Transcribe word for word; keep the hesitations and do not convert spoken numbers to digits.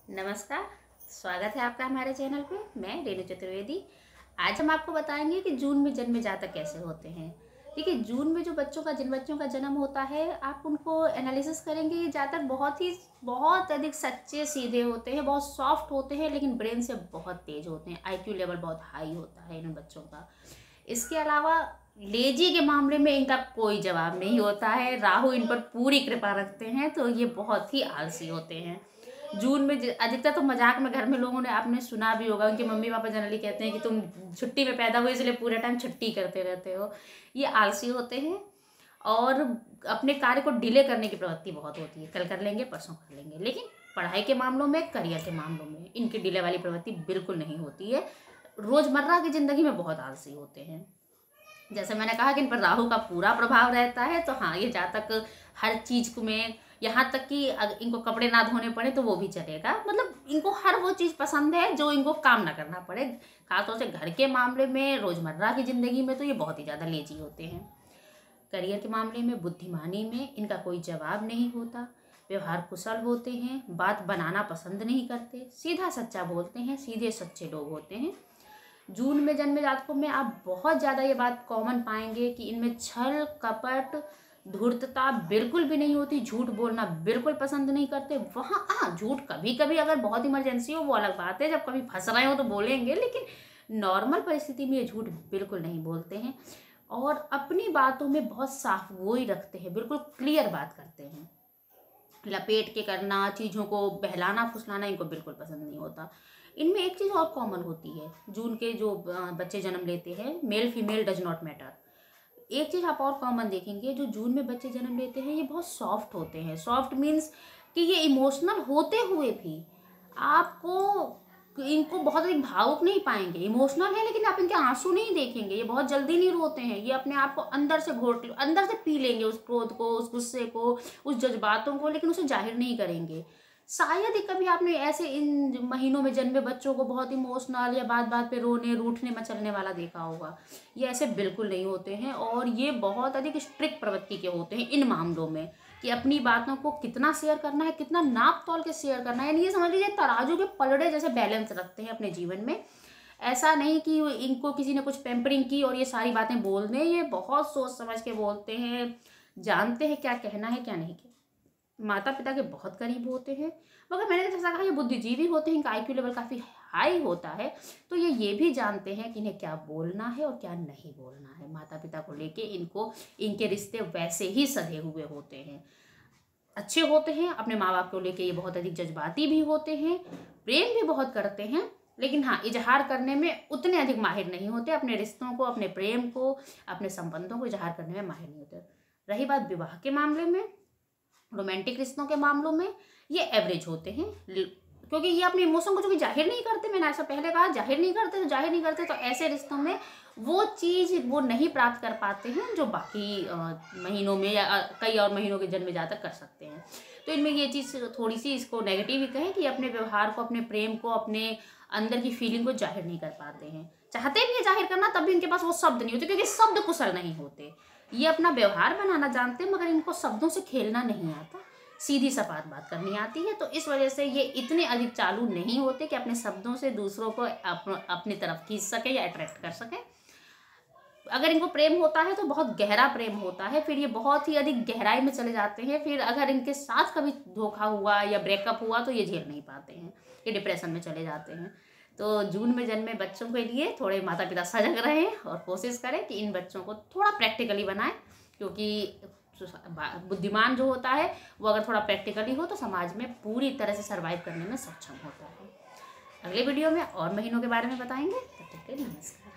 नमस्कार, स्वागत है आपका हमारे चैनल पे। मैं रेणु चतुर्वेदी। आज हम आपको बताएंगे कि जून में जन्म जातक कैसे होते हैं। देखिए, जून में जो बच्चों का जिन बच्चों का जन्म होता है, आप उनको एनालिसिस करेंगे, ये जातक बहुत ही बहुत अधिक सच्चे सीधे होते हैं, बहुत सॉफ्ट होते हैं, लेकिन ब्रेन से बहुत तेज होते हैं। आईक्यू लेवल बहुत हाई होता है इन बच्चों का। इसके अलावा लेजी के मामले में इनका कोई जवाब नहीं होता है। राहु इन पर पूरी कृपा रखते हैं, तो ये बहुत ही आलसी होते हैं। जून में अधिकतर तो मजाक में घर में लोगों ने आपने सुना भी होगा, उनके मम्मी पापा जनरली कहते हैं कि तुम छुट्टी में पैदा हुए इसलिए पूरे टाइम छुट्टी करते रहते हो। ये आलसी होते हैं और अपने कार्य को डिले करने की प्रवृत्ति बहुत होती है। कल कर लेंगे, परसों कर लेंगे। लेकिन पढ़ाई के मामलों में, करियर के मामलों में इनकी डिले वाली प्रवृत्ति बिल्कुल नहीं होती है। रोजमर्रा की जिंदगी में बहुत आलसी होते हैं। जैसे मैंने कहा कि इन पर राहु का पूरा प्रभाव रहता है, तो हाँ, ये जातक हर चीज में, यहाँ तक कि अगर इनको कपड़े ना धोने पड़े तो वो भी चलेगा। मतलब इनको हर वो चीज़ पसंद है जो इनको काम ना करना पड़े। खासतौर से घर के मामले में, रोजमर्रा की ज़िंदगी में तो ये बहुत ही ज़्यादा लेजी होते हैं। करियर के मामले में, बुद्धिमानी में इनका कोई जवाब नहीं होता। व्यवहार कुशल होते हैं, बात बनाना पसंद नहीं करते, सीधा सच्चा बोलते हैं, सीधे सच्चे लोग होते हैं। जून में जन्मे जातकों में आप बहुत ज़्यादा ये बात कॉमन पाएंगे कि इनमें छल, कपट, धूर्तता बिल्कुल भी नहीं होती। झूठ बोलना बिल्कुल पसंद नहीं करते। वहाँ हाँ, झूठ कभी कभी अगर बहुत इमरजेंसी हो वो अलग बात है, जब कभी फंस रहे हो तो बोलेंगे, लेकिन नॉर्मल परिस्थिति में ये झूठ बिल्कुल नहीं बोलते हैं। और अपनी बातों में बहुत साफ गोई रखते हैं, बिल्कुल क्लियर बात करते हैं। लपेट के करना, चीज़ों को बहलाना फुसलाना इनको बिल्कुल पसंद नहीं होता। इनमें एक चीज़ और कॉमन होती है, जून के जो बच्चे जन्म लेते हैं, male female does not matter. एक चीज़ आप और कॉमन देखेंगे, जो जून में बच्चे जन्म लेते हैं ये बहुत सॉफ्ट होते हैं। सॉफ्ट मीन्स कि ये इमोशनल होते हुए भी आपको इनको बहुत अधिक भावुक नहीं पाएंगे। इमोशनल है लेकिन आप इनके आंसू नहीं देखेंगे। ये बहुत जल्दी नहीं रोते हैं। ये अपने आप को अंदर से घोट अंदर से पी लेंगे, उस क्रोध को, उस गुस्से को, उस जज्बातों को, लेकिन उसे जाहिर नहीं करेंगे। शायद ही कभी आपने ऐसे इन महीनों में जन्मे बच्चों को बहुत इमोशनल या बात बात पे रोने, रूठने, मचलने वाला देखा होगा। ये ऐसे बिल्कुल नहीं होते हैं और ये बहुत अधिक स्ट्रिक्ट प्रवृत्ति के होते हैं इन मामलों में, कि अपनी बातों को कितना शेयर करना है, कितना नाप तोल के शेयर करना है। यानी ये समझ लीजिए तराजू के पलड़े जैसे बैलेंस रखते हैं अपने जीवन में। ऐसा नहीं कि इनको किसी ने कुछ पैम्परिंग की और ये सारी बातें बोल दें। ये बहुत सोच समझ के बोलते हैं, जानते हैं क्या कहना है क्या नहीं कहना। माता पिता के बहुत करीब होते हैं, मगर मैंने जैसा कहा ये बुद्धिजीवी होते हैं। इनका आईक्यू लेवल काफ़ी हाई होता है, तो ये ये भी जानते हैं कि इन्हें क्या बोलना है और क्या नहीं बोलना है। माता पिता को लेके इनको, इनके रिश्ते वैसे ही सधे हुए होते हैं, अच्छे होते हैं। अपने माँ बाप को लेके ये बहुत अधिक जज्बाती भी होते हैं, प्रेम भी बहुत करते हैं, लेकिन हाँ, इजहार करने में उतने अधिक माहिर नहीं होते। अपने रिश्तों को, अपने प्रेम को, अपने संबंधों को इजहार करने में माहिर नहीं होते। रही बात विवाह के मामले में, रोमांटिक रिश्तों के मामलों में ये एवरेज होते हैं, क्योंकि ये अपने इमोशन को जो कि जाहिर नहीं करते। मैंने ऐसा पहले कहा, जाहिर नहीं करते तो जाहिर नहीं करते तो ऐसे रिश्तों में वो चीज़ वो नहीं प्राप्त कर पाते हैं जो बाकी महीनों में या कई और महीनों के जन्म जातक कर सकते हैं। तो इनमें ये चीज़ थोड़ी सी, इसको नेगेटिव ही कहें, कि अपने व्यवहार को, अपने प्रेम को, अपने अंदर की फीलिंग को जाहिर नहीं कर पाते हैं। चाहते भी हैं जाहिर करना, तब भी इनके पास वो शब्द नहीं होते, क्योंकि शब्द कुशल नहीं होते। ये अपना व्यवहार बनाना जानते हैं, मगर इनको शब्दों से खेलना नहीं आता, सीधी सपाट बात करनी आती है। तो इस वजह से ये इतने अधिक चालू नहीं होते कि अपने शब्दों से दूसरों को अप, अपनी तरफ खींच सके या अट्रैक्ट कर सके। अगर इनको प्रेम होता है तो बहुत गहरा प्रेम होता है, फिर ये बहुत ही अधिक गहराई में चले जाते हैं। फिर अगर इनके साथ कभी धोखा हुआ या ब्रेकअप हुआ तो ये झेल नहीं पाते हैं, ये डिप्रेशन में चले जाते हैं। तो जून में जन्मे बच्चों के लिए थोड़े माता पिता सजग रहें और कोशिश करें कि इन बच्चों को थोड़ा प्रैक्टिकली बनाएं, क्योंकि बुद्धिमान जो होता है वो अगर थोड़ा प्रैक्टिकली हो तो समाज में पूरी तरह से सर्वाइव करने में सक्षम होता है। अगले वीडियो में और महीनों के बारे में बताएंगे। तब तक के लिए नमस्कार।